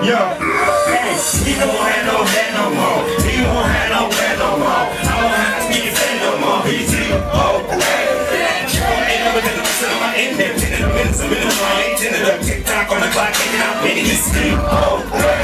Yo, hey, he don't have no head no more. He won't have no head no more. I don't have to get fed no more. He's TikTok on the clock, and I'm ready to sleep.